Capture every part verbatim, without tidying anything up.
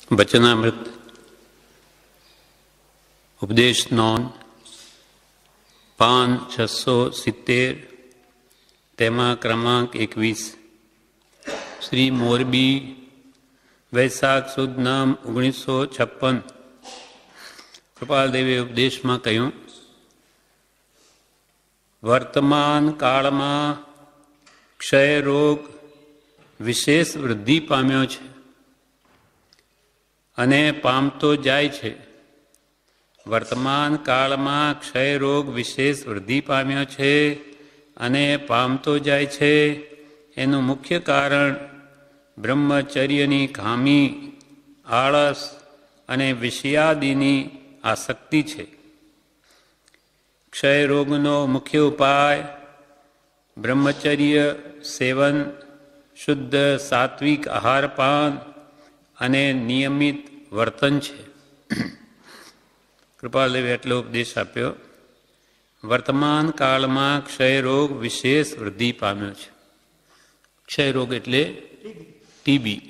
વચનામૃત ઉપદેશ નોંધ પાન છસો સિત્તેર તેમાં ક્રમાંક એકવીસ શ્રી મોરબી વૈશાખ સુદ નામ ઓગણીસો છપ્પન કૃપાલદેવે ઉપદેશમાં કહ્યું, વર્તમાન કાળમાં ક્ષય રોગ વિશેષ વૃદ્ધિ પામ્યો છે અને પામતો જાય છે. વર્તમાન કાળમાં ક્ષય રોગ વિશેષ વૃદ્ધિ પામ્યો છે અને પામતો જાય છે. એનું મુખ્ય કારણ બ્રહ્મચર્યની ખામી, આળસ અને વિષયાદિની આસક્તિ છે. ક્ષય રોગનો મુખ્ય ઉપાય બ્રહ્મચર્ય સેવન, શુદ્ધ સાત્વિક આહારપાન અને નિયમિત વર્તન છે. કૃપાલદેવે એટલો ઉપદેશ આપ્યો, વર્તમાન કાળમાં ક્ષય રોગ વિશેષ વૃદ્ધિ પામ્યો છે. ક્ષય રોગ એટલે ટીબી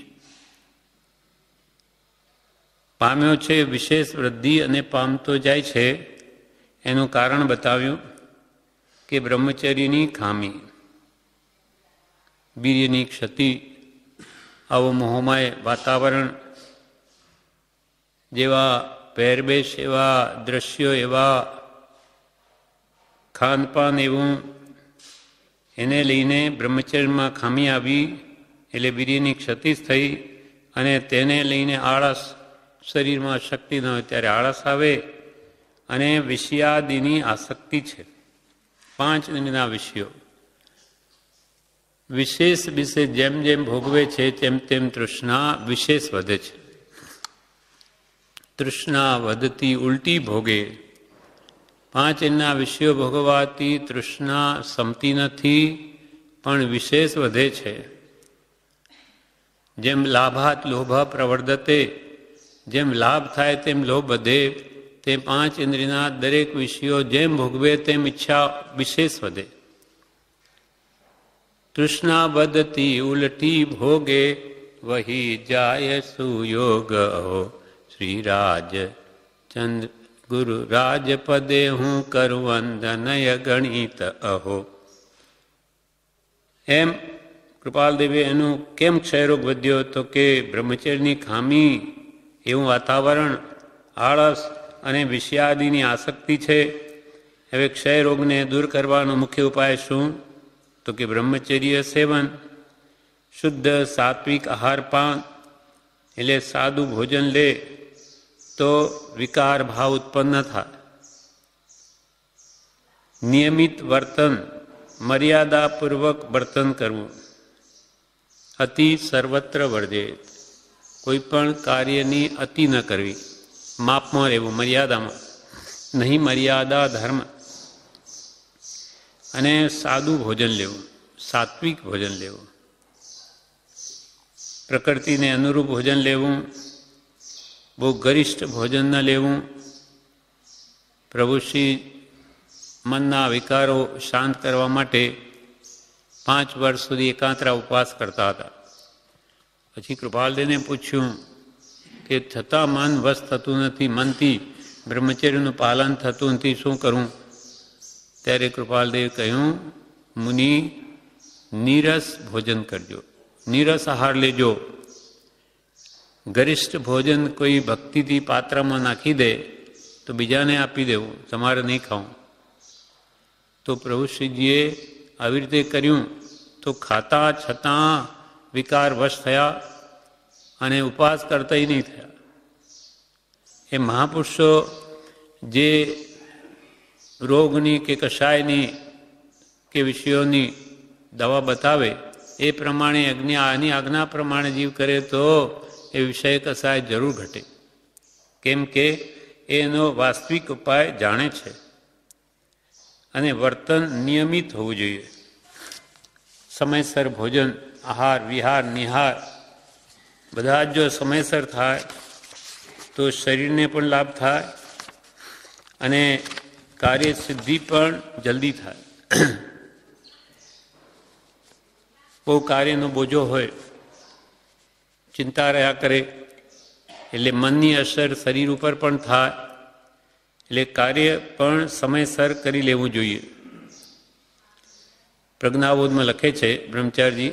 પામ્યો છે, વિશેષ વૃદ્ધિ અને પામતો જાય છે. એનું કારણ બતાવ્યું કે બ્રહ્મચર્યની ખામી, વીર્યની ક્ષતિ, આવો મોહમય વાતાવરણ, જેવા પહેરવેશ એવા, દ્રશ્યો એવા, ખાનપાન એવું, એને લઈને બ્રહ્મચર્યમાં ખામી આવી એટલે વીર્યની ક્ષતિ થઈ અને તેને લઈને આળસ, શરીરમાં શક્તિ ન હોય ત્યારે આળસ આવે અને વિષયાદિની આસક્તિ છે. પાંચ દિનના વિષયો વિશેષ વિશેષ જેમ જેમ ભોગવે છે તેમ તેમ તૃષ્ણા વિશેષ વધે છે. તૃષ્ણા વધતી ઉલટી ભોગે. પાંચ એના વિષયો ભોગવાથી તૃષ્ણા સમતી નથી પણ વિશેષ વધે છે. જેમ લાભાત લોભ પ્રવર્ધતે, જેમ લાભ થાય તેમ લોભ વધે, તે પાંચ ઇન્દ્રિયના દરેક વિષયો જેમ ભોગવે તેમ ઈચ્છા વિશેષ વધે. તૃષ્ણા વધતી ઉલટી ભોગે, વહી જાય સુયોગ શ્રી રાજ ચંદ્ર ગુરુ રાજપદે હું કરું વંદનય ગણિત અહો. એમ કૃપાલદેવે એનું કેમ ક્ષયરોગ વધ્યો તો કે બ્રહ્મચર્યની ખામી, એવું વાતાવરણ, આળસ અને વિષયાદિની આસક્તિ છે. હવે ક્ષય રોગને દૂર કરવાનો મુખ્ય ઉપાય શું? તો કે બ્રહ્મચર્ય સેવન, શુદ્ધ સાત્વિક આહારપાન એટલે સાદું ભોજન લે તો વિકાર ભાવ ઉત્પન્ન થાય. નિયમિત વર્તન, મર્યાદાપૂર્વક વર્તન કરવું. અતિ સર્વત્ર વર્જે, કોઈ પણ કાર્યની અતિ ન કરવી, માપમાં રહેવું, મર્યાદામાં, નહીં મર્યાદા ધર્મ. અને સાદું ભોજન લેવું, સાત્વિક ભોજન લેવું, પ્રકૃતિને અનુરૂપ ભોજન લેવું, બહુ ગરિષ્ઠ ભોજન ન લેવું. પ્રભુશ્રી મનના વિકારો શાંત કરવા માટે પાંચ વર્ષ સુધી એકાંતરા ઉપવાસ કરતા હતા. પછી કૃપાલદેવને પૂછ્યું કે છતાં મન વશ થતું નથી, મનથી બ્રહ્મચર્યનું પાલન થતું નથી, શું કરું? ત્યારે કૃપાલદેવે કહ્યું, મુનિ નીરસ ભોજન કરજો, નીરસ આહાર લેજો. ગરિષ્ઠ ભોજન કોઈ ભક્તિથી પાત્રમાં નાખી દે તો બીજાને આપી દેવું, તમારે નહીં ખાવું. તો પ્રભુશ્રીજીએ આવી રીતે કર્યું તો ખાતા છતાં વિકાર વશ થયા અને ઉપવાસ કરતા નહીં થયા. એ મહાપુરુષો જે રોગની કે કશાયની કે વિષયોની દવા બતાવે એ પ્રમાણે આજ્ઞા આની આજ્ઞા પ્રમાણે જીવ કરે તો એ વિષય કશાય જરૂર ઘટે. કેમ કે એનો વાસ્તવિક ઉપાય જાણે છે. અને વર્તન નિયમિત હોવું જોઈએ. સમયસર ભોજન, આહાર, વિહાર, નિહાર બધા જ જો સમયસર થાય તો શરીરને પણ લાભ થાય અને કાર્યસિદ્ધિ પણ જલ્દી થાય. બહુ કાર્યનો બોજો હોય, ચિંતા રહ્યા કરે એટલે મનની અસર શરીર ઉપર પણ થાય, એટલે કાર્ય પણ સમયસર કરી લેવું જોઈએ. પ્રજ્ઞાબોધમાં લખે છે બ્રહ્મચારીજી,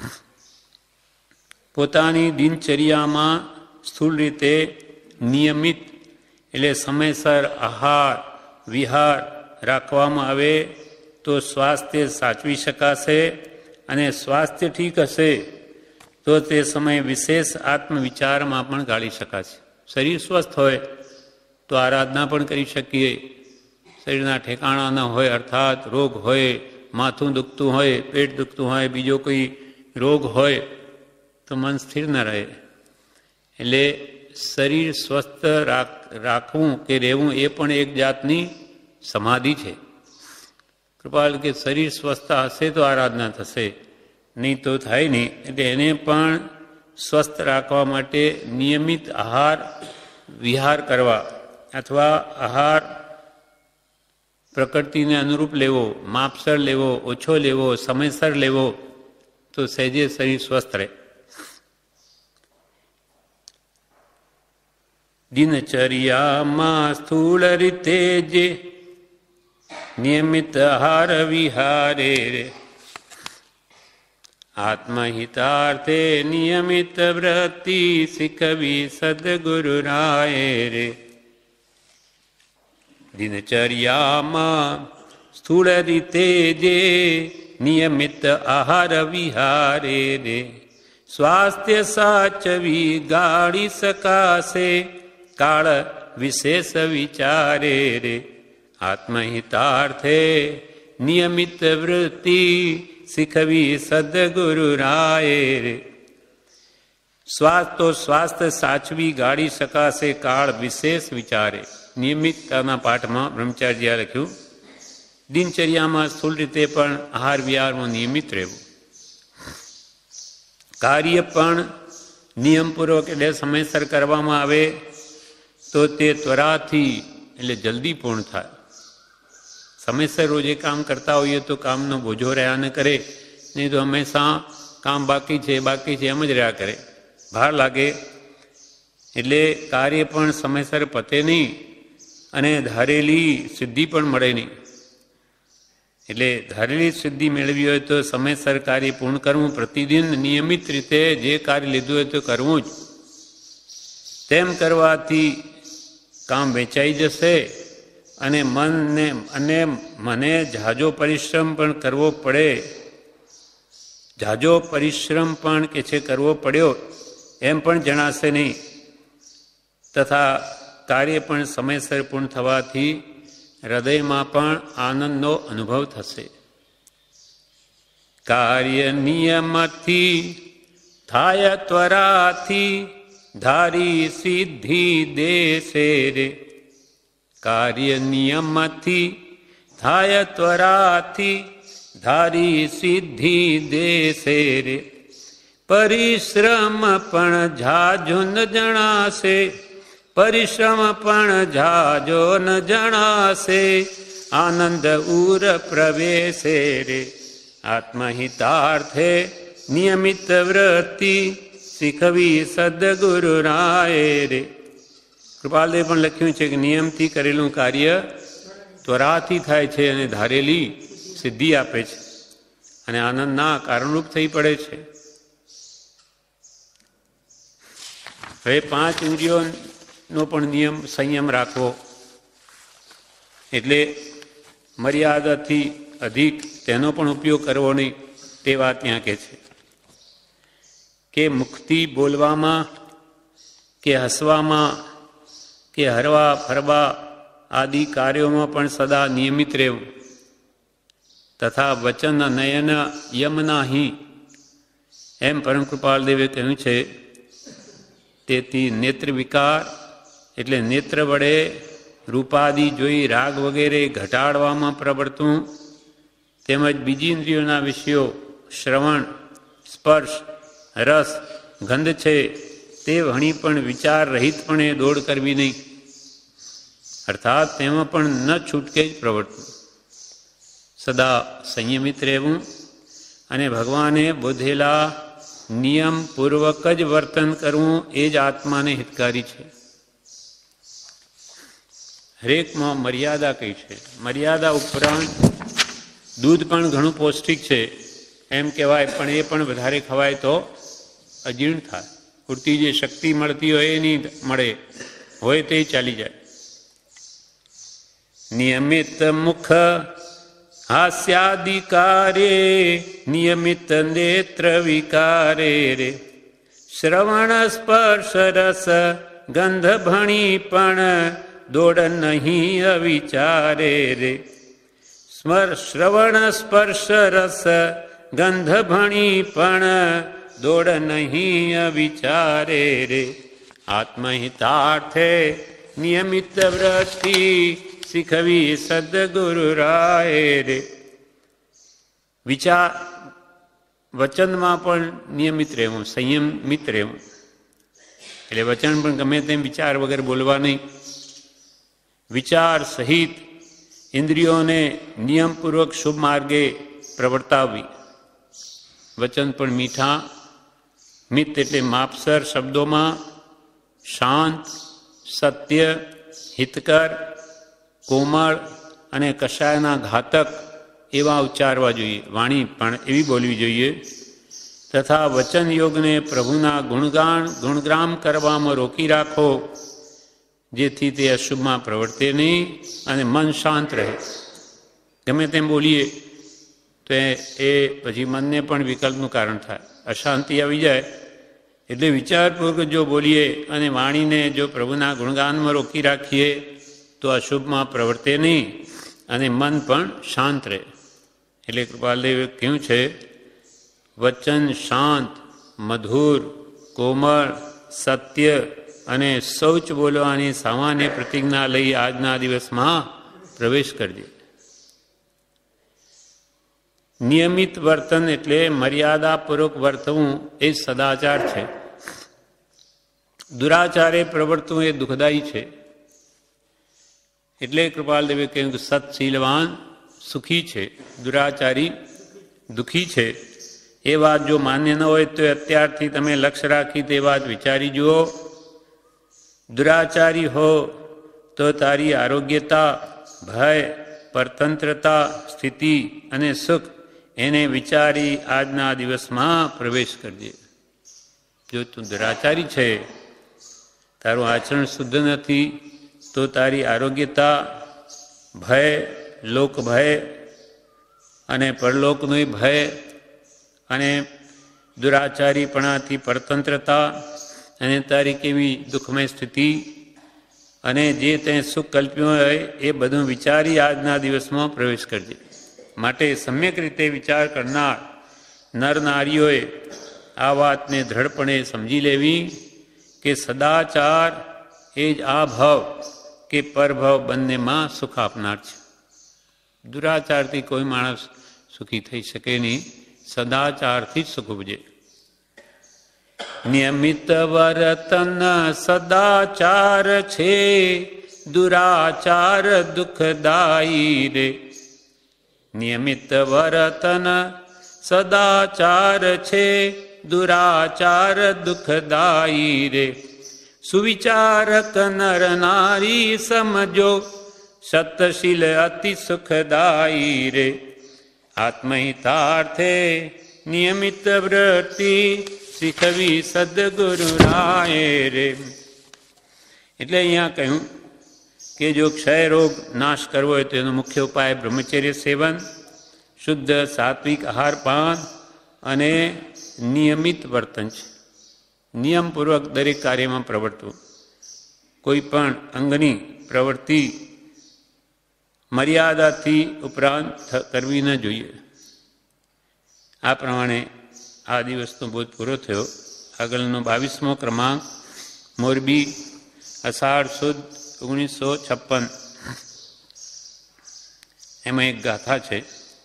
પોતાની દિનચર્યામાં સ્થૂળ રીતે નિયમિત એટલે સમયસર આહાર વિહાર રાખવામાં આવે તો સ્વાસ્થ્ય સાચવી શકાશે, અને સ્વાસ્થ્ય ઠીક હશે તો તે સમયે વિશેષ આત્મવિચારમાં પણ ગાળી શકાશે. શરીર સ્વસ્થ હોય તો આરાધના પણ કરી શકીએ. શરીરના ઠેકાણા ન હોય, અર્થાત રોગ હોય, માથું દુખતું હોય, પેટ દુખતું હોય, બીજો કોઈ રોગ હોય તો મન સ્થિર ન રહે. એટલે શરીર સ્વસ્થ રાખ રાખવું કે રહેવું એ પણ એક જાતની સમાધિ છે. કૃપાલ કે શરીર સ્વસ્થ હશે તો આરાધના થશે, નહીં તો થાય નહીં. એટલે એને પણ સ્વસ્થ રાખવા માટે નિયમિત આહાર વિહાર કરવા અથવા આહાર પ્રકૃતિને અનુરૂપ લેવો, માપસર લેવો, ઓછો લેવો, સમયસર લેવો તો સહેજે શરીર સ્વસ્થ રહે. દિનચર્યામાં સ્થૂળ રીતે જે નિયમિત આહાર વિહારે રે, આત્મહિતાર્થે નિયમિત વૃત્તિ શીખવી સદગુરુ રાય રે. દિનચર્યામાં સ્થૂળ રીતે જે નિયમિત આહાર વિહારે રે, સ્વાસ્થ્ય સાચવી ગાળી શકાશે કાળ વિશેષ વિચારે રે. આત્મહિતાર્થે નિયમિત વૃત્તિ શીખવી સદગુરુ રાય રે. સ્વાસ્થ્ય તો સ્વાસ્થ્ય સાચવી ગાળી શકાશે કાળ વિશેષ વિચારે. નિયમિતતાના પાઠમાં બ્રહ્મચારીજીએ લખ્યું, દિનચર્યામાં સ્થૂળ રીતે પણ આહાર વિહારમાં નિયમિત રહેવું. કાર્ય પણ નિયમપૂર્વક એટલે સમયસર કરવામાં આવે તો તે ત્વરાથી એટલે જલ્દી પૂર્ણ થાય. સમયસર રોજે કામ કરતા હોઈએ તો કામનો બોજો રહ્યા ન કરે, નહીં તો હંમેશા કામ બાકી છે બાકી છે એમ જ રહ્યા કરે, ભાર લાગે. એટલે કાર્ય પણ સમયસર પતે નહીં અને ધારેલી સિદ્ધિ પણ મળે નહીં. એટલે ધારેલી સિદ્ધિ મેળવી હોય તો સમયસર કાર્ય પૂર્ણ કરવું, પ્રતિદિન નિયમિત રીતે જે કાર્ય લીધું હોય તો કરવું જ. તેમ કરવાથી કામ વેચાઈ જશે અને મનને અને મને ઝાઝો પરિશ્રમ પણ કરવો પડે, ઝાઝો પરિશ્રમ પણ કે છે કરવો પડ્યો એમ પણ જણાશે નહીં, તથા કાર્ય પણ સમયસર પૂર્ણ થવાથી હૃદયમાં પણ આનંદનો અનુભવ થશે. કાર્ય નિયમથી થાય ત્વરાથી ધારી સિદ્ધિ દેશે રે. કાર્ય નિયમથી થાય ત્વરાથી ધારી સિદ્ધિ દેશે રે. પરિશ્રમ પણ ઝાઝો ન જણાશે, પરિશ્રમ પણ ઝાઝો ન જણાશે, આનંદ ઉર પ્રવેશે રે. આત્મહિતાર્થે નિયમિત વૃત્તિ શીખવી સદગુરુ રાય રે. કૃપાલદેવ પણ લખ્યું છે કે નિયમથી કરેલું કાર્ય ત્વરાથી થાય છે અને ધારેલી સિદ્ધિ આપે છે અને આનંદના કારણરૂપ થઈ પડે છે. હવે પાંચ ઇન્દ્રિયોનો પણ નિયમ સંયમ રાખવો, એટલે મર્યાદાથી અધિક તેનો પણ ઉપયોગ કરવો નહીં તે વાત ત્યાં કહે છે. કે મુખથી બોલવામાં કે હસવામાં કે હરવા ફરવા આદિ કાર્યોમાં પણ સદા નિયમિત રહેવું, તથા વચન નયન યમનાહી એમ પરમ કૃપાલદેવે કહ્યું છે. તેથી નેત્ર વિકાર એટલે નેત્ર વડે રૂપાદિ જોઈ રાગ વગેરે ઘટાડવામાં પ્રવર્તવું, તેમજ બીજી ઇન્દ્રિયોના વિષયો શ્રવણ સ્પર્શ રસ ગંધ છે તે વણી પણ વિચાર રહિતપણે દોડ કરવી નહીં, અર્થાત તેમાં પણ ન છૂટકે જ પ્રવર્તવું. સદા સંયમિત રહેવું અને ભગવાને બોધેલા નિયમપૂર્વક જ વર્તન કરવું એ જ આત્માને હિતકારી છે. હરેકમાં મર્યાદા કઈ છે. મર્યાદા ઉપરાંત દૂધ પણ ઘણું પૌષ્ટિક છે એમ કહેવાય, પણ એ પણ વધારે ખવાય તો અજીર્ણ થાય. પૂરતી જે શક્તિ મળતી હોય એ નહીં મળે, હોય તે ચાલી જાય. નિયમિત મુખ હાસ્યાદિકારે નિયમિત નેત્ર વિકારે રે શ્રવણ સ્પર્શ રસ ગંધ ભણી પણ દોડ નહીં અવિચારે રે. સ્મર શ્રવણ સ્પર્શ રસ ગંધ ભણી પણ દોડ નહીં અવિચારે રે. આત્મહિતાર્થે નિયમિત વૃત્તિ શીખવી સદગુરુ રાય રે. વિચાર વચનમાં પણ નિયમિત રહેવું, સંયમિત રહેવું. એટલે વચન પણ ગમે તેમ વિચાર વગર બોલવા નહીં. વિચાર સહિત ઇન્દ્રિયોને નિયમપૂર્વક શુભ માર્ગે પ્રવર્તાવવી. વચન પણ મીઠા, મિત એટલે માપસર શબ્દોમાં, શાંત, સત્ય, હિતકર, કોમળ અને કશાયના ઘાતક એવા ઉચ્ચારવા જોઈએ. વાણી પણ એવી બોલવી જોઈએ. તથા વચન યોગને પ્રભુના ગુણગાન ગુણગ્રામ કરવામાં રોકી રાખો, જેથી તે અશુભમાં પ્રવર્તે નહીં અને મન શાંત રહે. ગમે તેમ બોલીએ તો એ પછી મનને પણ વિકલ્પનું કારણ થાય, અશાંતિ આવી જાય. એટલે વિચારપૂર્વક જો બોલીએ અને વાણીને જો પ્રભુના ગુણગાનમાં રોકી રાખીએ તો અશુભમાં પ્રવર્તે નહીં અને મન પણ શાંત રહે. એટલે કૃપાલદેવે કહ્યું છે, વચન શાંત, મધુર, કોમળ, સત્ય અને શૌચ બોલવાની સામાન્ય પ્રતિજ્ઞા લઈ આજના દિવસમાં પ્રવેશ કરજે. નિયમિત વર્તન એટલે મર્યાદાપૂર્વક વર્તવું એ સદાચાર છે. દુરાચારે પ્રવર્તવું એ દુઃખદાયી છે. એટલે કૃપાલદેવે કહ્યું કે સત્શીલવાન સુખી છે, દુરાચારી દુઃખી છે. એ વાત જો માન્ય ન હોય તો અત્યારથી તમે લક્ષ્ય રાખી તે વાત વિચારી જુઓ. દુરાચારી હો તો તારી આરોગ્યતા, ભય, પરતંત્રતા, સ્થિતિ અને સુખ એને વિચારી આજના દિવસમાં પ્રવેશ કરજે. જો તું દુરાચારી છે, તારું આચરણ શુદ્ધ નથી, તો તારી આરોગ્યતા, ભય, લોક ભય અને પરલોકનો ભય અને દુરાચારીપણાથી પરતંત્રતા અને તારી કેવી દુઃખમય સ્થિતિ અને જે તે સુખ કલ્પ્યું હોય એ બધું વિચારી આજના દિવસમાં પ્રવેશ કરજે. માટે સમ્યક રીતે વિચાર કરનાર નર નારીઓએ આ વાતને દ્રઢપણે સમજી લેવી કે સદાચાર એ જ આ ભાવ કે પરભાવ બંનેમાં સુખ આપનાર છે. દુરાચારથી કોઈ માણસ સુખી થઈ શકે નહીં, સદાચારથી જ સુખ ઉપજે. નિયમિત વર્તન સદાચાર છે, દુરાચાર દુઃખદાયી રે. નિયમિત વર્તન સદાચાર છે, દુરાચાર દુઃખદાયી રે. સુવિચારક નર નારી સમજો, સતશીલ અતિ સુખદાયી રે. આત્મહિતાર્થે નિયમિત વૃત્તિ શીખવી સદગુરુ રાય રે. એટલે અહીંયા કહ્યું કે જો ક્ષય રોગ નાશ કરવો હોય તો એનો મુખ્ય ઉપાય બ્રહ્મચર્ય સેવન, શુદ્ધ સાત્વિક આહાર પાન અને નિયમિત વર્તન છે. નિયમપૂર્વક દરેક કાર્યમાં પ્રવર્તવું. કોઈ પણ અંગની પ્રવૃત્તિ મર્યાદાથી ઉપરાંત કરવી ન જોઈએ. આ પ્રમાણે આ દિવસનો બોધ પૂરો થયો. આગળનો બાવીસમો ક્રમાંક, મોરબી, અષાઢ સુદ ઓગણીસો છપ્પન. એમાં એક ગાથા છે.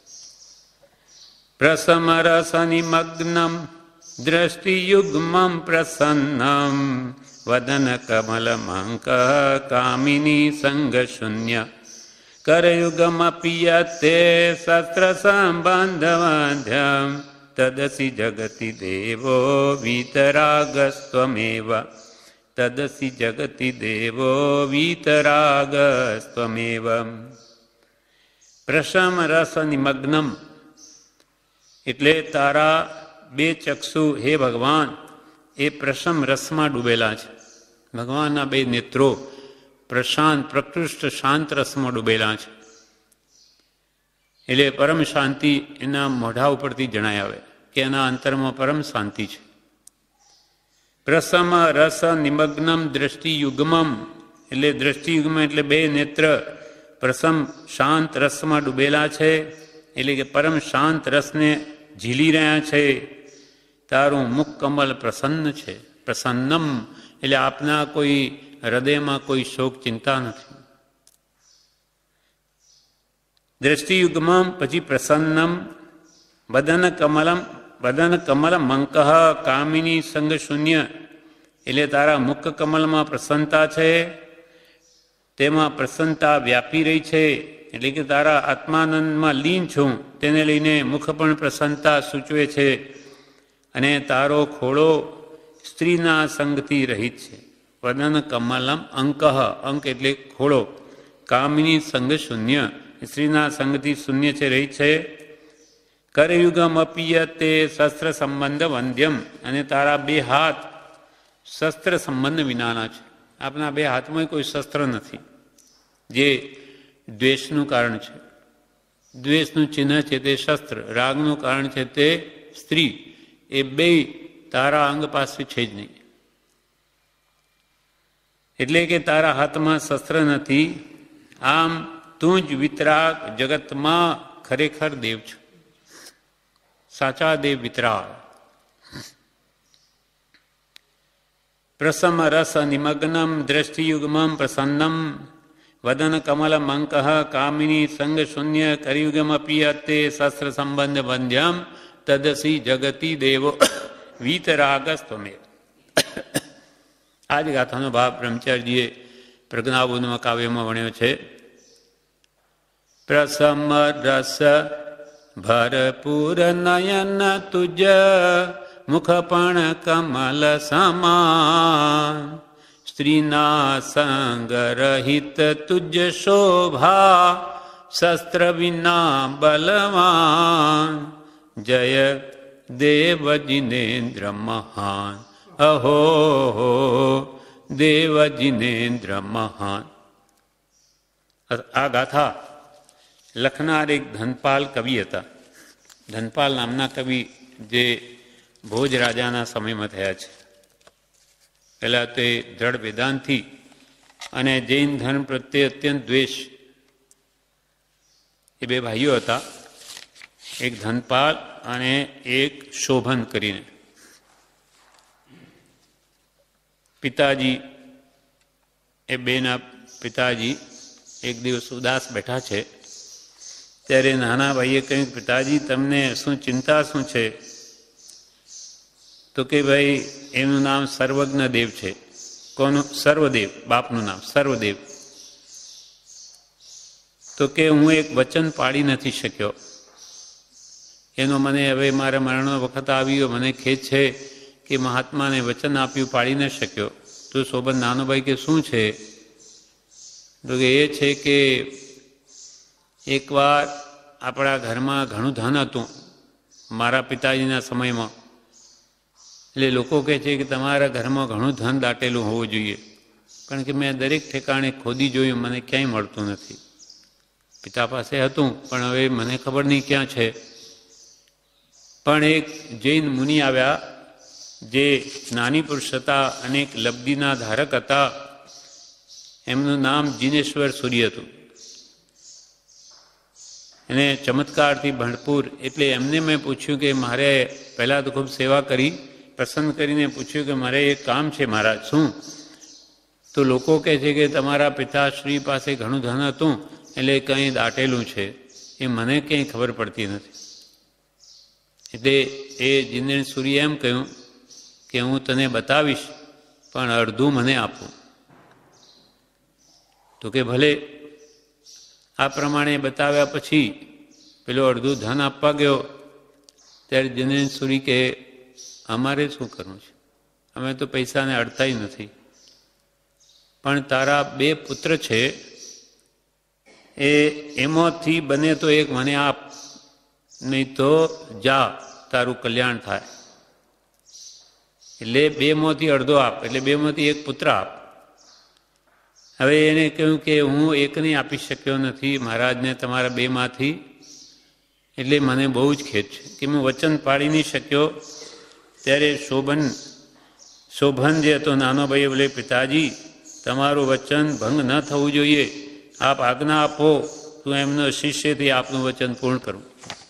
પ્રસમરસ નિમગ્નમ દ્રષ્ટિયુગ્મમ પ્રસન્નમ વદન કમલમંક કામિની સંગ શૂન્ય કરયુગમપિયતે શસ્ત્ર સંબંધવાધ્યમ તદસી જગતિ દેવો વીતરાગસ્ત્વમેવ તદસી જગતિ દેવો વીતરાગસ્ત્વમેવ. પ્રશમ રસ નિમગ્નમ એટલે તારા બે ચક્ષુ હે ભગવાન એ પ્રશમ રસમાં ડૂબેલા છે. ભગવાનના બે નેત્રો પ્રશાંત પ્રકૃષ્ટ શાંત રસમાં ડૂબેલા છે. એટલે પરમ શાંતિ એના મોઢા ઉપરથી જણાય આવે કે એના અંતરમાં પરમ શાંતિ છે. પ્રસમ રસ નિમગ્નમ દ્રષ્ટિયુગ્મમ એટલે દ્રષ્ટિયુગ્મ એટલે બે નેત્ર પ્રસમ શાંત રસમાં ડૂબેલા છે, એટલે કે પરમ શાંત રસને ઝીલી રહ્યા છે. તારું મુખ કમલ પ્રસન્ન છે. પ્રસન્નમ એટલે આપના કોઈ હૃદયમાં કોઈ શોક ચિંતા નથી. દ્રષ્ટિયુગ્મમ પછી પ્રસન્નમ વદન કમલમ વદન કમલ મંકઃ કામિની સંગ શૂન્ય એટલે તારા મુખ કમલમાં પ્રસન્નતા છે, તેમાં પ્રસન્નતા વ્યાપી રહી છે. એટલે કે તારા આત્માનંદમાં લીન છું તેને લઈને મુખ પણ પ્રસન્નતા સૂચવે છે. અને તારો ખોળો સ્ત્રીના સંગથી રહિત છે. વદન કમલમ અંક અંક એટલે ખોળો કામિની સંગ શૂન્ય સ્ત્રીના સંગથી શૂન્ય છે રહિત છે. કરયુગમ અપિયતે શસ્ત્ર સંબંધ વંદ્યમ અને તારા બે હાથ શસ્ત્ર સંબંધ વિનાના છે. આપણા બે હાથમાં કોઈ શસ્ત્ર નથી જે દ્વેષનું કારણ છે. દ્વેષનું ચિહ્ન છે તે શસ્ત્ર, રાગનું કારણ છે તે સ્ત્રી. એ બે તારા અંગ પાસે છે જ નહીં. એટલે કે તારા હાથમાં શસ્ત્ર નથી. આમ તું જ વિતરાગ જગતમાં ખરેખર દેવ છો, સાચા દેવ વિતરાગ. પ્રસમ રસ નિમગ્નમ દ્રષ્ટિયુગ્મમ પ્રસન્નમ વદન કમલ મંક કામિની સંગ શૂન્ય કરિયુગમપી અતે શસ્ત્ર સંબંધ બંધ્યમ તદસી જગતિ દેવો વીતરાગસ્ત્વમેવ. આ જ ગાથાનો ભાવ બ્રહ્મચારીજીએ પ્રજ્ઞાબોધમાં કાવ્યમાં વણ્યો છે. પ્રસમ રસ ભરપૂર નયન તુજ મુખ પણ કમલ સમાન સ્ત્રીના સંગ રહિત તુજ શોભા શસ્ત્ર વિના બલવાન જય દેવ જિનેન્દ્ર મહાન અહો દેવ જિનેન્દ્ર મહાન. આ ગાથા લખનાર એક ધનપાલ કવિ હતા. ધનપાલ નામના કવિ જે ભોજ રાજાના સમયમાં થયા છે. પહેલાં તે દ્રઢ વેદાંતથી અને જૈન ધર્મ પ્રત્યે અત્યંત દ્વેષ એ બે ભાઈઓ હતા. એક ધનપાલ અને એક શોભન કરીને. પિતાજી એ બેના પિતાજી એક દિવસ ઉદાસ બેઠા છે ત્યારે નાના ભાઈએ કહ્યું, પિતાજી તમને શું ચિંતા શું છે? તો કે ભાઈ એનું નામ સર્વજ્ઞ દેવ છે. કોનું? સર્વદેવ, બાપનું નામ સર્વદેવ. તો કે હું એક વચન પાડી નથી શક્યો. એનો મને હવે મારા મરણનો વખત આવ્યો, મને ખેદ છે કે મહાત્માને વચન આપ્યું પાડી ન શક્યો. તો શોભન નાનો ભાઈ કે શું છે? તો કે એ છે કે એકવાર આપણા ઘરમાં ઘણું ધન હતું મારા પિતાજીના સમયમાં. એટલે લોકો કહે છે કે તમારા ઘરમાં ઘણું ધન દાટેલું હોવું જોઈએ, કારણ કે મેં દરેક ઠેકાણે ખોદી જોયું, મને ક્યાંય મળતું નથી. પિતા પાસે હતું પણ હવે મને ખબર નહીં ક્યાં છે. પણ એક જૈન મુનિ આવ્યા જે જ્ઞાની પુરુષ હતા, અનેક લબ્ધિના ધારક હતા. એમનું નામ જિનેશ્વર સૂર્ય હતું. એને ચમત્કારથી ભરપૂર. એટલે એમને મેં પૂછ્યું કે મારે પહેલાં તો ખૂબ સેવા કરી, પસંદ કરીને પૂછ્યું કે મારે એક કામ છે મહારાજ. શું? તો લોકો કહે છે કે તમારા પિતાશ્રી પાસે ઘણું ધન હતું એટલે કંઈ દાટેલું છે, એ મને કંઈ ખબર પડતી નથી. એટલે એ જિનેન્દ્ર સૂર્યે એમ કહ્યું કે હું તને બતાવીશ પણ અડધું મને આપું. તો કે ભલે. આ પ્રમાણે બતાવ્યા પછી પેલો અડધું ધન આપવા ગયો ત્યારે જિનેન્દ્રસુરી કે અમારે શું કરવું છે, અમે તો પૈસાને અડતાય નથી, પણ તારા બે પુત્ર છે એ એમાંથી બને તો એક મને આપ, નહીં તો જા, તારું કલ્યાણ થાય. એટલે બે માંથી અડધો આપ, એટલે બે માંથી એક પુત્ર આપ. હવે એને કહ્યું કે હું એકને આપી શક્યો નથી મહારાજને તમારા બે માંથી, એટલે મને બહુ જ ખેદ છે કે હું વચન પાડી નહીં શક્યો. ત્યારે શોભન શોભન જે હતો નાનો ભાઈ બોલે, પિતાજી તમારું વચન ભંગ ન થવું જોઈએ, આપ આજ્ઞા આપો, તું એમનો શિષ્યથી આપનું વચન પૂર્ણ કરું.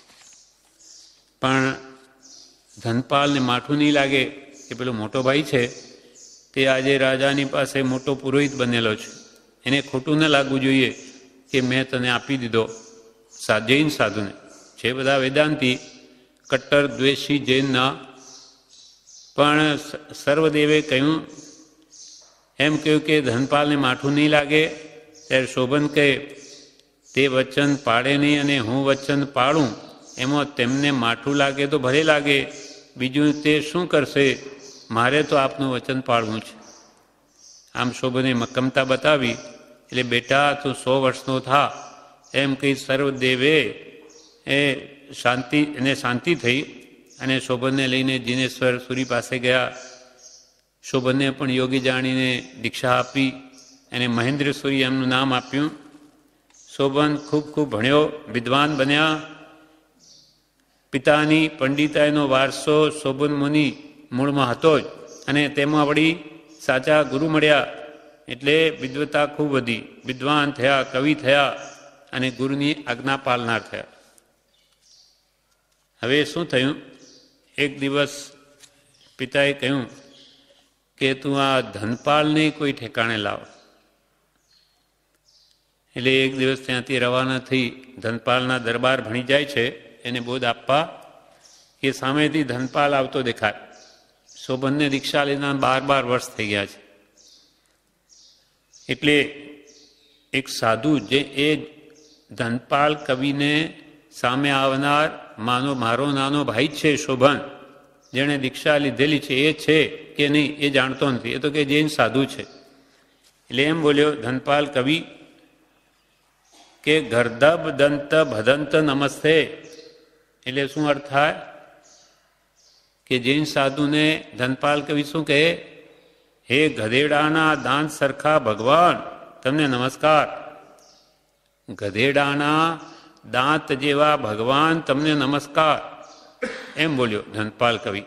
પણ ધનપાલને માઠું નહીં લાગે કે પેલો મોટો ભાઈ છે તે આજે રાજાની પાસે મોટો પુરોહિત બનેલો છે, એને ખોટું ન લાગવું જોઈએ કે મેં તને આપી દીધો જૈન સાધુને. છે બધા વેદાંતી કટ્ટર દ્વેષી જૈનના, પણ સર્વદેવે કહ્યું એમ કહ્યું કે ધનપાલને માઠું નહીં લાગે. ત્યારે શોભન કહે તે વચન પાડે નહીં અને હું વચન પાડું એમાં તેમને માઠું લાગે તો ભલે લાગે, બીજું તે શું કરશે, મારે તો આપનું વચન પાળવું છે. આમ શોભને મક્કમતા બતાવી. એટલે બેટા તું સો વર્ષનો થા એમ કહી સર્વદેવે એ શાંતિ એને શાંતિ થઈ અને શોભનને લઈને જીનેશ્વર સુરી પાસે ગયા. શોભનને પણ યોગી જાણીને દીક્ષા આપી અને મહેન્દ્ર સુરી એમનું નામ આપ્યું. શોભન ખૂબ ખૂબ ભણ્યો, વિદ્વાન બન્યા. પિતાની પંડિતાઈનો વારસો શોભન મુનિ મૂળમાં હતો જ, અને તેમાં વળી સાચા ગુરુ મળ્યા એટલે વિદ્વતા ખૂબ વધી. વિદ્વાન થયા, કવિ થયા અને ગુરુની આજ્ઞા પાલનાર થયા. હવે શું થયું, એક દિવસ પિતાએ કહ્યું કે તું આ ધનપાલને કોઈ ઠેકાણે લાવ. એટલે એક દિવસ ત્યાંથી રવાના થઈ ધનપાલના દરબાર ભણી જાય છે એને બોધ આપવા. એ સામેથી ધનપાલ આવતો દેખાય. શોભનને દીક્ષા લેના બાર બાર વર્ષ થઈ ગયા છે. એટલે એક સાધુ જે એ ધનપાલ કવિને સામે આવનાર માનો મારો નાનો ભાઈ છે શોભન, જેણે દીક્ષા લીધેલી છે એ છે કે નહીં એ જાણતો નથી, એ તો કે જૈન સાધુ છે. એટલે એમ બોલ્યો ધનપાલ કવિ કે ગર્ધબ દંત ભદંત નમસ્તે. એટલે શું અર્થ થાય કે જૈન સાધુને ધનપાલ કવિ શું કહે, હે ગધેડાના દાંત સરખા ભગવાન તમને નમસ્કાર. ગધેડાના દાંત જેવા ભગવાન તમને નમસ્કાર, એમ બોલ્યો ધનપાલ કવિ.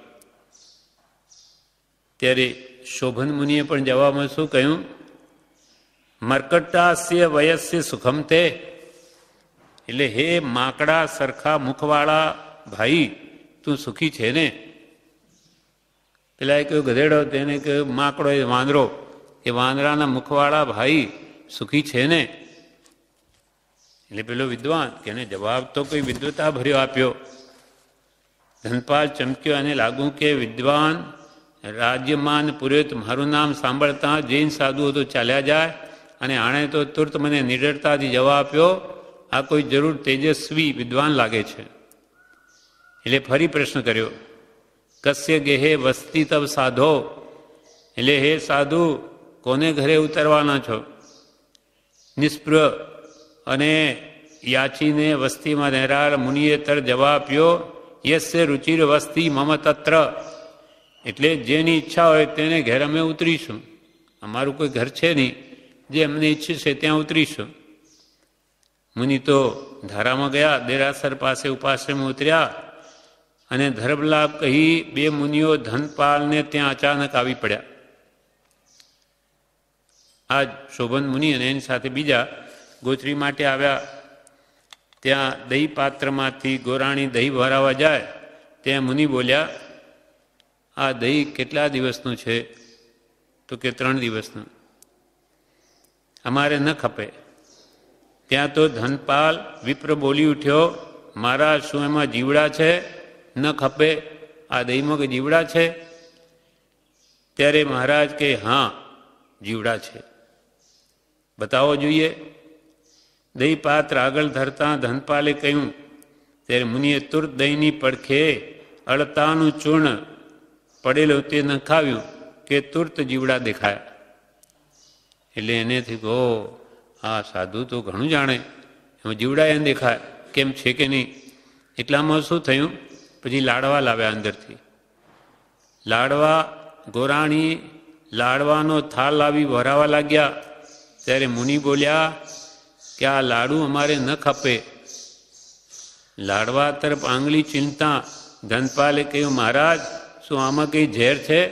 ત્યારે શોભન મુનિએ પણ જવાબમાં શું કહ્યું, મર્કટાસ્ય વયસ્ય સુખમ તે. એટલે હે માકડા સરખા મુખવાળા ભાઈ તું સુખી છે ને. પેલા એ કહ્યું ગધેડો, તેને કહ્યું માકડો એ વાંદરો, એ વાંદરાના મુખવાળા ભાઈ સુખી છે ને. એટલે પેલો વિદ્વાન કે એને જવાબ તો કોઈ વિદ્વતા ભર્યો આપ્યો. ધનપાલ ચમક્યો અને લાગુ કે વિદ્વાન રાજ્યમાન પુરોહિત મારું નામ સાંભળતા જૈન સાધુઓ તો ચાલ્યા જાય, અને આણે તો તુરત મને નિડરતાથી જવાબ આપ્યો, આ કોઈ જરૂર તેજસ્વી વિદ્વાન લાગે છે. એટલે ફરી પ્રશ્ન કર્યો, કસ્ય ગેહે વસ્તી તબ સાધો. એટલે હે સાધુ કોને ઘરે ઉતરવાના છો. નિષ્પ્રય અને યાચીને વસ્તીમાં રહેનાર મુનિએ તર જવાબ આપ્યો, યસ્ય રુચિર વસ્તી મમ તત્ર. એટલે જેની ઈચ્છા હોય તેને ઘેર અમે ઉતરીશું, અમારું કોઈ ઘર છે નહીં, જે અમને ઈચ્છે છે ત્યાં ઉતરીશું. મુનિ તો ધારામાં ગયા, દેરાસર પાસે ઉપાશ્રમમાં ઉતર્યા અને ધર્મલાભ કહી બે મુનિઓ ધનપાલને ત્યાં અચાનક આવી પડ્યા. આજ શોભન મુનિ અને એની સાથે બીજા ગોત્રી માટે આવ્યા. ત્યાં દહીં પાત્રમાંથી ગોરાણી દહીં ભરાવા જાય ત્યાં મુનિ બોલ્યા, આ દહીં કેટલા દિવસનું છે, તો કે ત્રણ દિવસનું, અમારે ન ખપે. ત્યાં તો ધનપાલ વિપ્ર બોલી ઉઠ્યો, મારા શું એમાં જીવડા છે, ન ખપે, આ દહીંમાં કે જીવડા છે. ત્યારે મહારાજ કે હા જીવડા છે, બતાવો જોઈએ. દહીં પાત્ર આગળ ધરતા ધનપાલે કહ્યું. ત્યારે મુનિએ તુરત દહીંની પડખે અળતાનું ચૂર્ણ પડેલું તે નખાવ્યું કે તુર્ત જીવડા દેખાયા. એટલે એનેથી કહો આ સાધુ તો ઘણું જાણે, એમાં જીવડા એને દેખાય કેમ છે કે નહીં. એટલામાં શું થયું, પછી લાડવા લાવ્યા અંદરથી. લાડવા ગોરાણી લાડવાનો થાળ લાવી ભરાવા લાગ્યા. ત્યારે મુનિ બોલ્યા કે આ લાડુ અમારે ન ખપે. લાડવા તરફ આંગળી ચિંતા ધનપાલે કહ્યું, મહારાજ શું આમાં કંઈ ઝેર છે?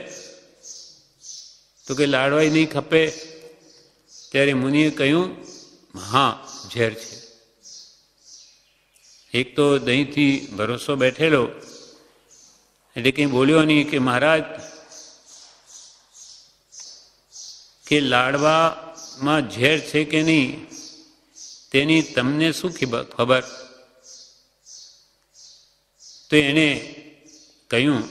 તો કે લાડવાય નહીં ખપે. ત્યારે મુનિએ કહ્યું, હા ઝેર છે. એક તો દહીંથી ભરોસો બેઠેલો એટલે કંઈ બોલ્યો નહીં કે મહારાજ કે લાડવામાં ઝેર છે કે નહીં તેની તમને શું ખબર? તો એને કહ્યું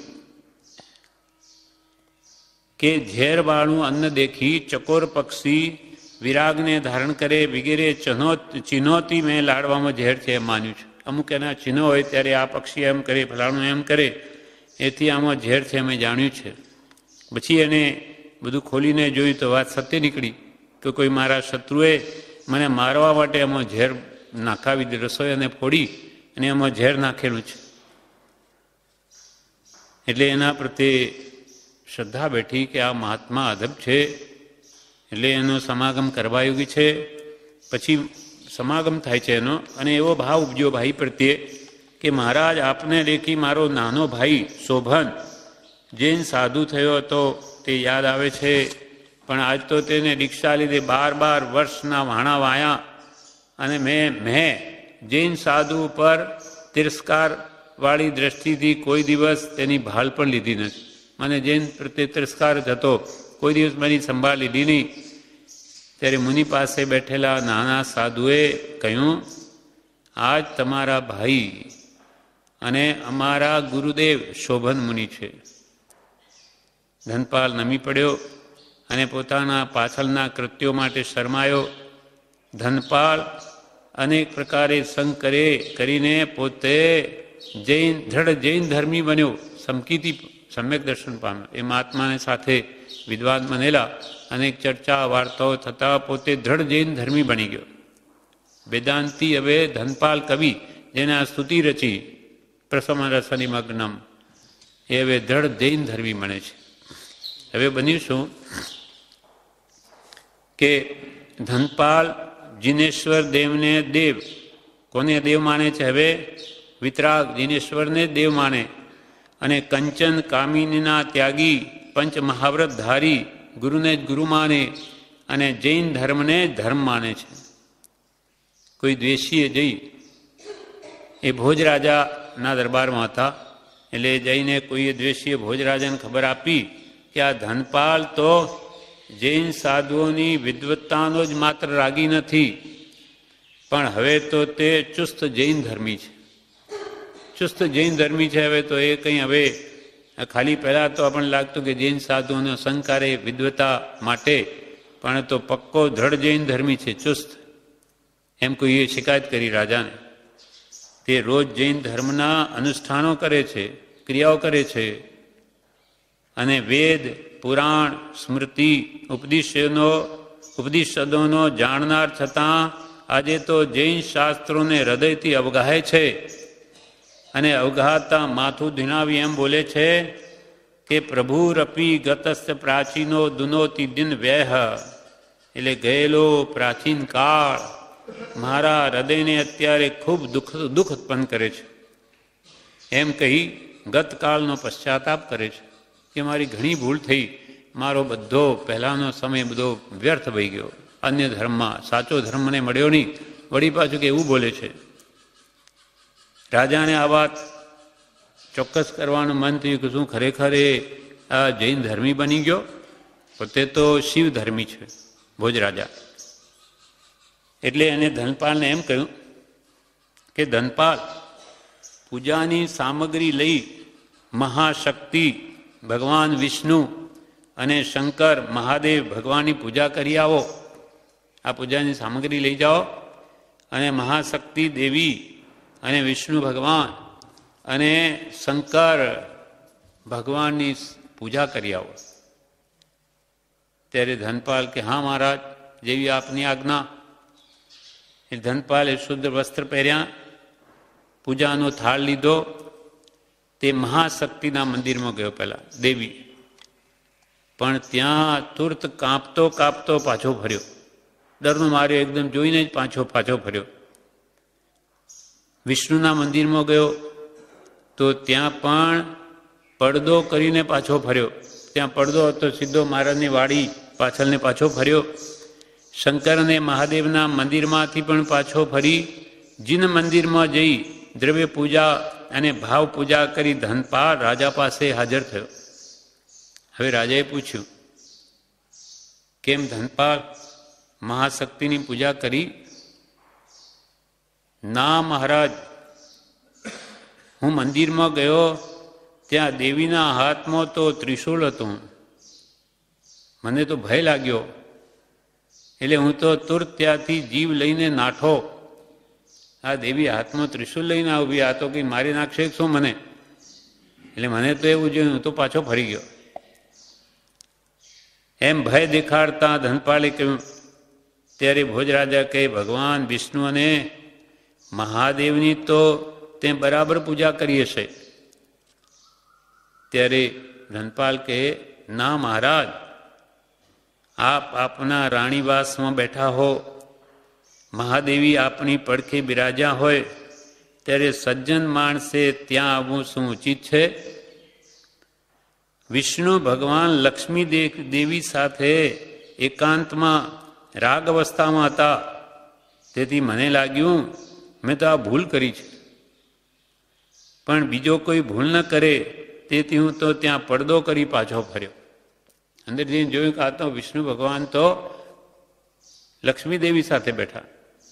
કે ઝેરવાળું અન્ન દેખી ચકોર પક્ષી વિરાગને ધારણ કરે વગેરે ચિહ્નોથી મેં લાડવામાં ઝેર છે એમ માન્યું છે. અમુક એના ચિહ્નો હોય ત્યારે આ પક્ષી એમ કરે, ફલાણું એમ કરે, એથી આમાં ઝેર છે મેં જાણ્યું છે. પછી એને બધું ખોલીને જોયું તો વાત સત્ય નીકળી કે કોઈ મારા શત્રુએ મને મારવા માટે એમાં ઝેર નાખાવી રસોઈ અને ફોડી અને એમાં ઝેર નાખેલું છે. એટલે એના પ્રત્યે શ્રદ્ધા બેઠી કે આ મહાત્મા અદબ છે, એટલે એનો સમાગમ કરવા યોગી છે. પછી સમાગમ થાય છે એનો, અને એવો ભાવ ઉપજ્યો ભાઈ પ્રત્યે કે મહારાજ આપને દેખી મારો નાનો ભાઈ શોભન જૈન સાધુ થયો હતો તે યાદ આવે છે, પણ આજ તો તેને દીક્ષા લીધે બાર બાર વર્ષના વાણા વાયા, અને મેં મેં જૈન સાધુ ઉપર તિરસ્કારવાળી દ્રષ્ટિથી કોઈ દિવસ તેની ભાલ પણ લીધી નથી. મને જૈન પ્રત્યે તિરસ્કાર જ હતો, કોઈ દિવસ મારી સંભાળ લીધી નહીં. ત્યારે મુનિ પાસે બેઠેલા નાના સાધુએ કહ્યું, આજ તમારા ભાઈ અને અમારા ગુરુદેવ શોભન મુનિ છે. ધનપાલ નમી પડ્યો અને પોતાના પાછળના કૃત્યો માટે શરમાયો. ધનપાલ અનેક પ્રકારે સંગ કરે કરીને પોતે જૈન દ્રઢ જૈન ધર્મી બન્યો, સમકીથી સમ્યક દર્શન પામ્યો. એ મહાત્માને સાથે વિદ્વાન બનેલા, અનેક ચર્ચા વાર્તાઓ થતાં પોતે દ્રઢ જૈન ધર્મી બની ગયો. વેદાંતિ હવે ધનપાલ કવિ જેને આ સ્તુતિ રચી પ્રસમ રસની મગ્નમ, એ હવે દ્રઢ જૈન ધર્મી બને છે. હવે બન્યું શું કે ધનપાલ જીનેશ્વર દેવને દેવ, કોને દેવ માને છે? હવે વિતરાગ જીનેશ્વરને દેવ માને, અને કંચન કામિનીના ત્યાગી પંચ મહાવ્રતધારી ગુરુને જ ગુરુ માને, અને જૈન ધર્મને ધર્મ માને છે. કોઈ દ્વેષીએ જઈ એ ભોજરાજાના દરબારમાં હતા, એટલે જઈને કોઈએ દ્વેષીએ ભોજરાજાને ખબર આપી કે આ ધનપાલ તો જૈન સાધુઓની વિદ્વત્તાનો જ માત્ર રાગી નથી, પણ હવે તો તે ચુસ્ત જૈન ધર્મી છે. ચુસ્ત જૈન ધર્મી છે હવે તો એ કંઈ હવે ખાલી પહેલાં તો આપણને લાગતું કે જૈન સાધુઓનો સંસ્કારે વિદ્વતા માટે, પણ તો પક્કો દ્રઢ જૈન ધર્મી છે, ચુસ્ત. એમ કોઈએ શિકાયત કરી રાજાને. તે રોજ જૈન ધર્મના અનુષ્ઠાનો કરે છે, ક્રિયાઓ કરે છે, અને વેદ પુરાણ સ્મૃતિ ઉપદેશોનો ઉપનિષદોનો જાણનાર છતાં આજે તો જૈન શાસ્ત્રોને હૃદયથી અવગાહે છે, અને અવગાહતા માથું ધીનાવી એમ બોલે છે કે પ્રભુરપી ગતસ્ય પ્રાચીનો દુનોતિ દિન વ્યહ, એટલે ગયેલો પ્રાચીન કાળ મારા હૃદયને અત્યારે ખૂબ દુઃખ દુઃખ ઉત્પન્ન કરે છે. એમ કહી ગતકાળનો પશ્ચાતાપ કરે છે કે મારી ઘણી ભૂલ થઈ, મારો બધો પહેલાંનો સમય બધો વ્યર્થ વહી ગયો, અન્ય ધર્મમાં સાચો ધર્મ મને મળ્યો નહીં. વળી પાછું કે એવું બોલે છે. રાજાને આ વાત ચોક્કસ કરવાનું મન થયું કે શું ખરેખર એ આ જૈન ધર્મી બની ગયો? પોતે તો શિવ ધર્મી છે ભોજરાજા. એટલે એને ધનપાલને એમ કહ્યું કે ધનપાલ, પૂજાની સામગ્રી લઈ મહાશક્તિ ભગવાન વિષ્ણુ અને શંકર મહાદેવ ભગવાનની પૂજા કરી આવો. આ પૂજાની સામગ્રી લઈ જાઓ, અને મહાશક્તિ દેવી અને વિષ્ણુ ભગવાન અને શંકર ભગવાનની પૂજા કરી આવો. ત્યારે ધનપાલ કે હા મહારાજ, જેવી આપની આજ્ઞા. એ ધનપાલે શુદ્ધ વસ્ત્ર પહેર્યા, પૂજાનો થાળ લીધો, તે મહાશક્તિના મંદિરમાં ગયો પહેલા દેવી. પણ ત્યાં તુરત કાંપતો કાંપતો પાછો ફર્યો. ડરનો માર્યો એકદમ જોઈને જ પાછો પાછો ફર્યો. વિષ્ણુના મંદિરમાં ગયો તો ત્યાં પણ પડદો કરીને પાછો ફર્યો. ત્યાં પડદો હતો, સીધો મહારાજની વાડી પાછળને પાછો ફર્યો. શંકર અને મહાદેવના મંદિરમાંથી પણ પાછો ફરી જીન મંદિરમાં જઈ દ્રવ્ય પૂજા અને ભાવ પૂજા કરી ધનપાલ રાજા પાસે હાજર થયો. હવે રાજાએ પૂછ્યું, કેમ ધનપાલ મહાશક્તિની પૂજા કરી? ના મહારાજ, હું મંદિરમાં ગયો, ત્યાં દેવીના હાથમાં તો ત્રિશૂળ હતું. મને તો ભય લાગ્યો, એટલે હું તો તુરત ત્યાંથી જીવ લઈને નાઠો. આ દેવી હાથમાં ત્રિશૂળ લઈને આવી, આ તો કંઈ મારી નાખશે શું મને? એટલે મને તો એવું જોયું, હું તો પાછો ફરી ગયો. એમ ભય દેખાડતા ધનપાલે કહ્યું. ત્યારે ભોજરાજા કહે, ભગવાન વિષ્ણુ અને મહાદેવની તો તે બરાબર પૂજા કરી હશે. ત્યારે ધનપાલ કહે, ના મહારાજ, આપ આપના રાણીવાસમાં બેઠા હો, મહાદેવી આપની પડખે બિરાજ્યા હોય, ત્યારે સજ્જન માણસે ત્યાં આવવું શું ઉચિત છે? વિષ્ણુ ભગવાન લક્ષ્મી દેવી સાથે એકાંતમાં રાગ અવસ્થામાં હતા. તેથી મને લાગ્યું મેં તો આ ભૂલ કરી છે, પણ બીજો કોઈ ભૂલ ન કરે તેથી હું તો ત્યાં પડદો કરી પાછો ફર્યો. અંદર જઈને જોયું કે આ તો વિષ્ણુ ભગવાન તો લક્ષ્મી દેવી સાથે બેઠા.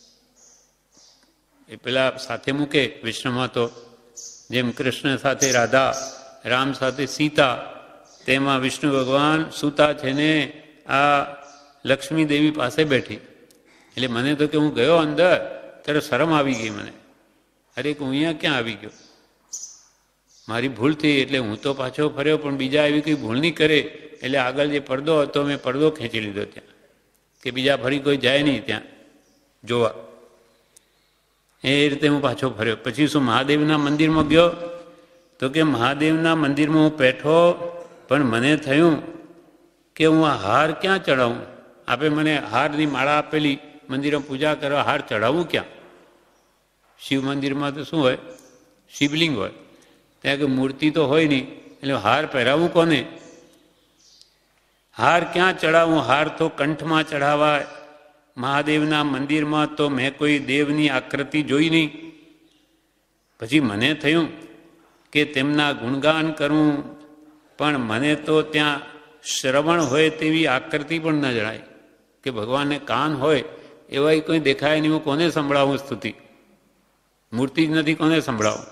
એ પેલા સાથે મૂકે વિષ્ણુમાં તો જેમ કૃષ્ણ સાથે રાધા, રામ સાથે સીતા, તેમાં વિષ્ણુ ભગવાન સૂતા છે ને આ લક્ષ્મી દેવી પાસે બેઠી. એટલે મને તો કે હું ગયો અંદર ત્યારે શરમ આવી ગઈ મને. અરે હું અહીંયા ક્યાં આવી ગયો? મારી ભૂલ થઈ એટલે હું તો પાછો ફર્યો, પણ બીજા એવી કંઈ ભૂલ નહીં કરે એટલે આગળ જે પડદો હતો મેં પડદો ખેંચી લીધો ત્યાં, કે બીજા ફરી કોઈ જાય નહીં ત્યાં જોવા. એ રીતે હું પાછો ફર્યો. પછી શું મહાદેવના મંદિરમાં ગયો તો કે મહાદેવના મંદિરમાં હું બેઠો, પણ મને થયું કે હું આ હાર ક્યાં ચડાવું? આપે મને હારની માળા આપેલી, મંદિરમાં પૂજા કરવા, હાર ચડાવવું ક્યાં? શિવ મંદિરમાં તો શું હોય? શિવલિંગ હોય, ત્યાં કે મૂર્તિ તો હોય નહીં, એટલે હાર પહેરાવું કોને? હાર ક્યાં ચડાવું? હાર તો કંઠમાં ચડાવાય. મહાદેવના મંદિરમાં તો મેં કોઈ દેવની આકૃતિ જોઈ નહીં. પછી મને થયું કે તેમના ગુણગાન કરવું, પણ મને તો ત્યાં શ્રવણ હોય તેવી આકૃતિ પણ ન જણાય, કે ભગવાનને કાન હોય એવા કોઈ દેખાય નહીં. હું કોને સંભળાવું સ્તુતિ? મૂર્તિ જ નથી, કોને સંભળાવું?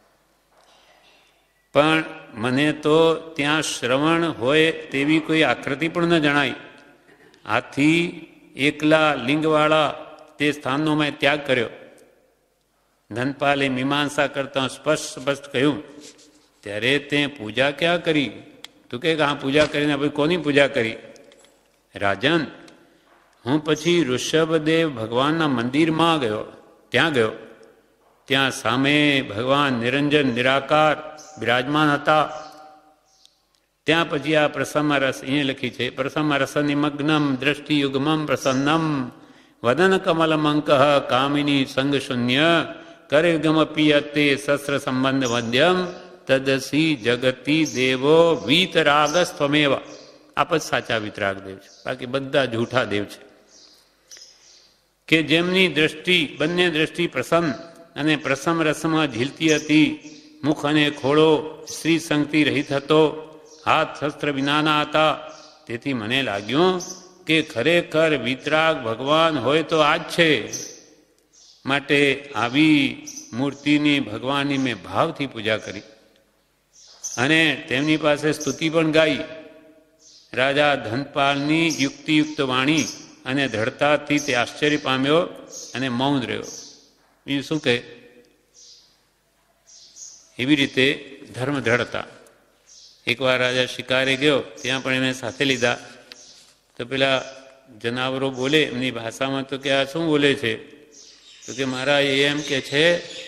પણ મને તો ત્યાં શ્રવણ હોય તેવી કોઈ આકૃતિ પણ ન જણાય. આથી એકલા લિંગવાળા તે સ્થાનનો મેં ત્યાગ કર્યો. ધનપાલે મીમાંસા કરતા સ્પષ્ટ સ્પષ્ટ કહ્યું, ત્યારે તે પૂજા ક્યાં કરી? તું કે હા પૂજા કરીને પછી કોની પૂજા કરી? રાજન, હું પછી ઋષભદેવ ભગવાનના મંદિરમાં ગયો, ત્યાં ગયો. ત્યાં સામે ભગવાન નિરંજન નિરાકાર બિરાજમાન હતા. ત્યાં પછી આ પ્રસમા રસ અહીંયા લખી છે, પ્રસમા રસ નિમગ્નમ દ્રષ્ટિયુગ્મમ પ્રસન્નમ વદન કમલમંક કામિની સંગ શૂન્ય કરગમપી અતે શસ્ત્ર સંબંધ વંદ્યમ તદસી જગતી દેવો વીતરાગ સ્વમેવ. આપ જ સાચા વીતરાગ દેવ છે, બાકી બધા જૂઠા દેવ છે. કે જેમની દ્રષ્ટિ, બંને દ્રષ્ટિ પ્રસન્ન અને પ્રસમ રસમાં ઝીલતી હતી, મુખ અને ખોળો શ્રી સંગથી રહિત હતો, હાથ શસ્ત્ર વિનાના હતા. તેથી મને લાગ્યું કે ખરેખર વિતરાગ ભગવાન હોય તો આ જ છે. માટે આવી મૂર્તિની ભગવાનની મેં ભાવથી પૂજા કરી અને તેમની પાસે સ્તુતિ પણ ગાઈ. રાજા ધનપાલની યુક્તિયુક્ત વાણી અને દ્રઢતાથી તે આશ્ચર્ય પામ્યો અને મૌન રહ્યો. બીજું શું કહે? એવી રીતે ધર્મ દ્રઢ હતા. એકવાર રાજા શિકારે ગયો, ત્યાં પણ એને સાથે લીધા. તો પેલા જનાવરો બોલે એમની ભાષામાં, તો કે આ શું બોલે છે? તો કે મારા એ એમ કે છે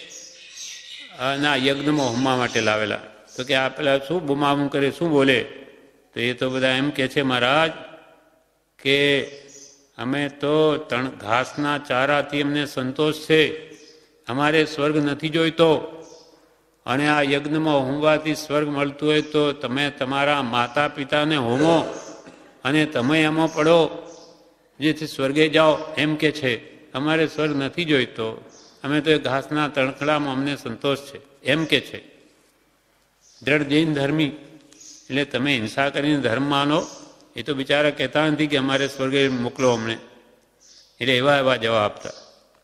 ના યજ્ઞમાં હોમવા માટે લાવેલા. તો કે આ પેલા શું બુમાબુમ કરે, શું બોલે? તો એ તો બધા એમ કે છે મહારાજ કે અમે તો તણ ઘાસના ચારાથી અમને સંતોષ છે, અમારે સ્વર્ગ નથી જોઈતો, અને આ યજ્ઞમાં હોમવાથી સ્વર્ગ મળતું હોય તો તમે તમારા માતા પિતાને હોમો અને તમે એમાં પડો જેથી સ્વર્ગે જાઓ એમ કે છે. અમારે સ્વર્ગ નથી જોઈતો, અમે તો એ ઘાસના તણખડામાં અમને સંતોષ છે એમ કે છે. દ્રઢ જૈન ધર્મી એટલે તમે હિંસા કરીને ધર્મ માનો, એ તો બિચારા કહેતા નથી કે અમારે સ્વર્ગે મોકલો અમને. એટલે એવા એવા જવાબ આપતા.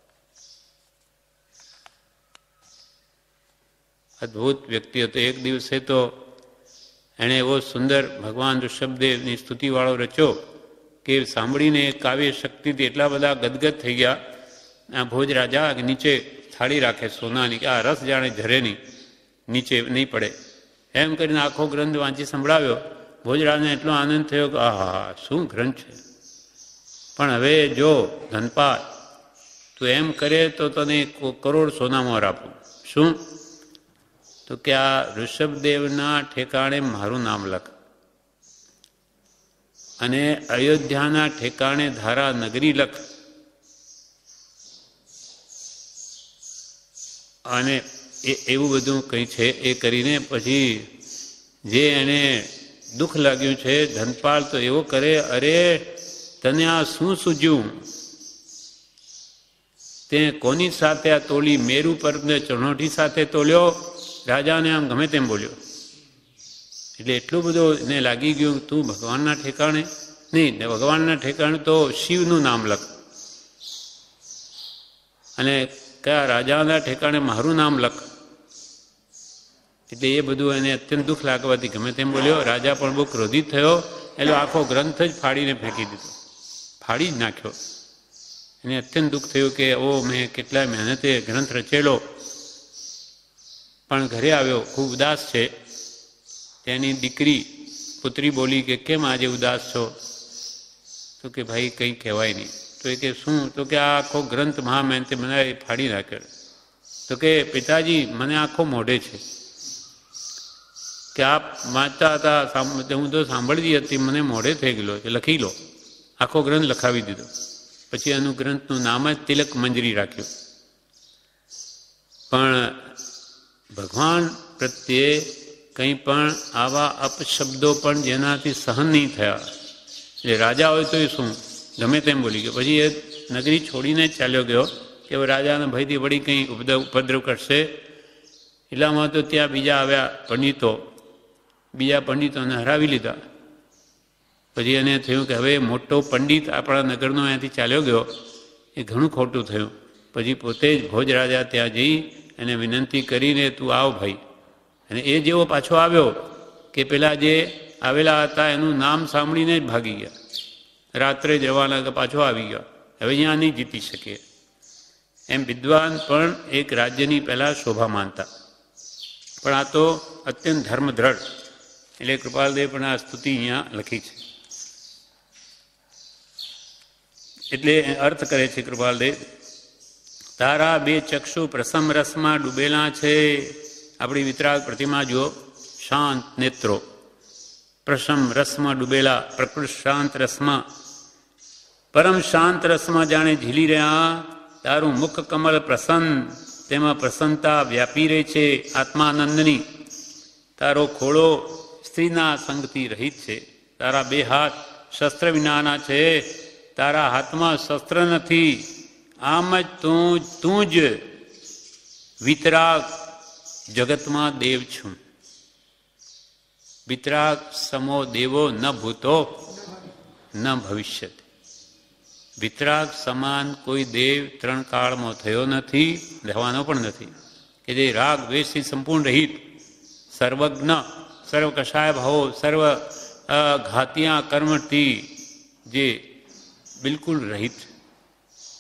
અદ્ભુત વ્યક્તિ હતો. એક દિવસે તો એણે એવો સુંદર ભગવાન ઋષભદેવની સ્તુતિવાળો રચ્યો કે સાંભળીને કાવ્ય શક્તિથી એટલા બધા ગદગદ થઈ ગયા. આ ભોજ રાજા નીચે થાળી રાખે સોનાની કે આ રસ જાણે ઝરે નહીં, નીચે નહીં પડે, એમ કરીને આખો ગ્રંથ વાંચી સંભળાવ્યો. ભોજરાજને એટલો આનંદ થયો કે આહા શું ગ્રંથ છે. પણ હવે જો ધનપાલ તું એમ કરે તો તને કરોડ સોનામાં આપું. શું? તો કે આ ઋષભદેવના ઠેકાણે મારું નામ લખ અને અયોધ્યાના ઠેકાણે ધારા નગરી લખ, અને એ એવું બધું કંઈ છે એ કરીને પછી જે એને દુઃખ લાગ્યું છે ધનપાલ તો એવો કરે, અરે તને આ શું સૂજ્યું? તે કોની સાથે આ તોલી? મેરુ પર્વતને ચણોઠી સાથે તોલ્યો? રાજાને આમ ગમે તેમ બોલ્યો. એટલે એટલું બધું એને લાગી ગયું તું ભગવાનના ઠેકાણે નહીં, ભગવાનના ઠેકાણે તો શિવનું નામ લખ અને કયા રાજાના ઠેકાણે મારું નામ લખ. એટલે એ બધું એને અત્યંત દુઃખ લાગવાથી ગમે તેમ બોલ્યો. રાજા પણ બહુ ક્રોધિત થયો, એટલે આખો ગ્રંથ જ ફાડીને ફેંકી દીધો, ફાડી જ નાખ્યો. એને અત્યંત દુઃખ થયું કે ઓ મેં કેટલાય મહેનતે ગ્રંથ રચેલો, પણ ઘરે આવ્યો ખૂબ ઉદાસ છે. તેની દીકરી પુત્રી બોલી કે કેમ આજે ઉદાસ છો? તો કે ભાઈ કંઈ કહેવાય નહીં. તો એ કે શું? તો કે આ આખો ગ્રંથ મહા મહેનતે બનાવી ફાડી નાખ્યો. તો કે પિતાજી મને આખો મોઢે છે કે આપ વાંચતા હતા, હું તો સાંભળતી હતી, મને મોઢે થઈ ગયેલો છે, લખી લો. આખો ગ્રંથ લખાવી દીધો. પછી એનું ગ્રંથનું નામ જ તિલક મંજરી રાખ્યું. પણ ભગવાન પ્રત્યે કંઈ પણ આવા અપશબ્દો પણ જેનાથી સહન નહીં થયા. એટલે રાજા હોય તો એ શું ગમે તેમ બોલી ગયો. પછી એ નગરી છોડીને જ ચાલ્યો ગયો કે રાજાના ભયથી વળી કંઈ ઉપદ્રવ ઉપદ્રવ કરશે. એટલામાં તો ત્યાં બીજા આવ્યા પંડિતો, બીજા પંડિતોને હરાવી લીધા. પછી એને થયું કે હવે મોટો પંડિત આપણા નગરનો અહીંયાથી ચાલ્યો ગયો, એ ઘણું ખોટું થયું. પછી પોતે જ ભોજરાજા ત્યાં જઈ એને વિનંતી કરીને તું આવ ભાઈ. અને એ જેવો પાછો આવ્યો કે પેલા જે આવેલા હતા એનું નામ સાંભળીને જ ભાગી ગયા. રાત્રે જવાના પાછો આવી ગયો, હવે અહીંયા નહીં જીતી શકે. એમ વિદ્વાન પણ એક રાજ્યની પહેલાં શોભા માનતા, પણ આ તો અત્યંત ધર્મ દ્રઢ. એટલે કૃપાલદેવ પણ આ સ્તુતિ અહીંયા લખી છે. એટલે અર્થ કરે છે કૃપાલદેવ, તારા બે ચક્ષુ પ્રસમ રસમાં ડૂબેલા છે. આપણી વિતરાગ પ્રતિમા જુઓ, શાંત નેત્રો, પ્રસમ રસમાં ડૂબેલા, પ્રકૃત શાંત રસમાં, પરમ શાંત રસમાં જાણે ઝીલી રહ્યા. તારું મુખ કમલ પ્રસન્ન, તેમાં પ્રસન્નતા વ્યાપી રહે છે આત્માનંદની. તારો ખોળો સ્ત્રીના સંગથી રહિત છે. તારા બે હાથ શસ્ત્ર વિનાના છે. તારા હાથમાં શસ્ત્ર નથી. આમ જ તું તું જ વિતરાગ જગતમાં દેવ છું. વિતરાગ સમો દેવો ન ભૂતો ન ભવિષ્યત. વિતરાગ સમાન કોઈ દેવ ત્રણ કાળમાં થયો નથી, રહેવાનો પણ નથી. કે જે રાગ દ્વેષથી સંપૂર્ણ રહિત, સર્વજ્ઞ, સર્વ કષાય ભાવો, સર્વ ઘાતિયા કર્મથી જે બિલકુલ રહિત,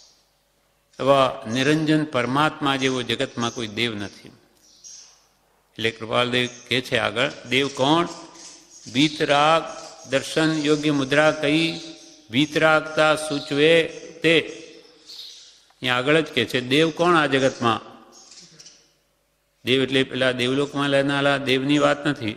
એવા નિરંજન પરમાત્મા જેવો જગતમાં કોઈ દેવ નથી. એટલે કૃપાલદેવ કહે છે આગળ, દેવ કોણ? વીતરાગ દર્શન યોગ્ય મુદ્રા કઈ વીતરાગતા સૂચવે તે. અહીંયા આગળ જ કહે છે દેવ કોણ આ જગતમાં? દેવ એટલે પેલા દેવલોકમાં લેનારા દેવની વાત નથી,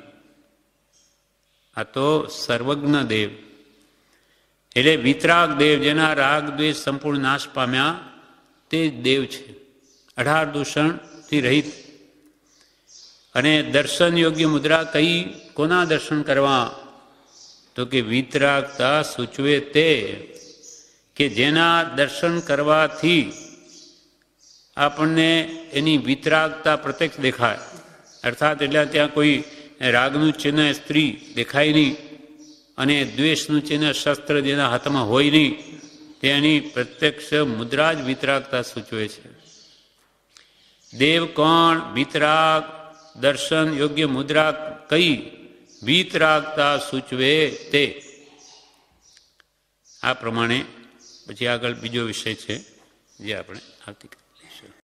આ તો સર્વજ્ઞ દેવ. એટલે વિતરાગ દેવ, જેના રાગ દ્વેષ સંપૂર્ણ નાશ પામ્યા તે દેવ છે, અઢાર દૂષણથી રહિત. અને દર્શન યોગ્ય મુદ્રા કઈ? કોના દર્શન કરવા? તો કે વિતરાગતા સૂચવે તે, કે જેના દર્શન કરવાથી આપણને એની વિતરાગતા પ્રત્યક્ષ દેખાય. અર્થાત એટલે ત્યાં કોઈ રાગનું ચિહ્ન સ્ત્રી દેખાય નહીં અને દ્વેષનું ચિહ્ન શસ્ત્ર જેના હાથમાં હોય નહીં, તેની પ્રત્યક્ષ મુદ્રા જ વિતરાગતા સૂચવે છે. દેવ કોણ? વિતરાગ દર્શન યોગ્ય મુદ્રા કઈ વિતરાગતા સૂચવે તે. આ પ્રમાણે પછી આગળ બીજો વિષય છે જે આપણે આવતીકાલે લઈશું.